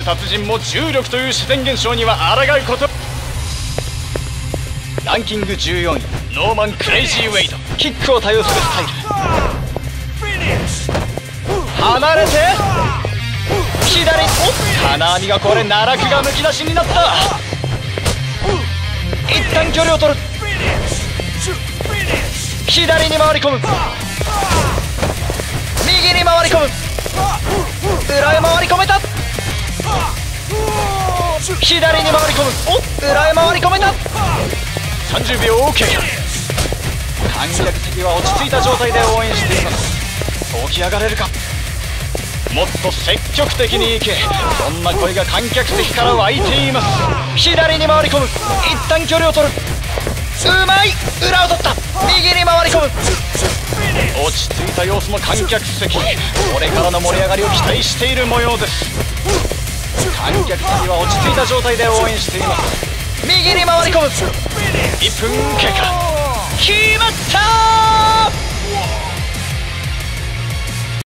殺人も重力という自然現象には抗うこと。ランキング14位ノーマン・クレイジー・ウェイド。キックを多用するスタイル。離れて左。金網が壊れ奈落がむき出しになった。一旦距離を取る。左に回り込む。右に回り込む。裏へ回り込めた。左に回り込む。裏へ回り込めた。30秒 OK。 観客席は落ち着いた状態で応援しています。起き上がれるか。もっと積極的に行け。そんな声が観客席から湧いています。左に回り込む。一旦距離を取る。うまい。裏を取った。右に回り込む。落ち着いた様子の観客席。これからの盛り上がりを期待している模様です。観客席は落ち着いた状態で応援しています。右に回り込む。1分経過。決まったー。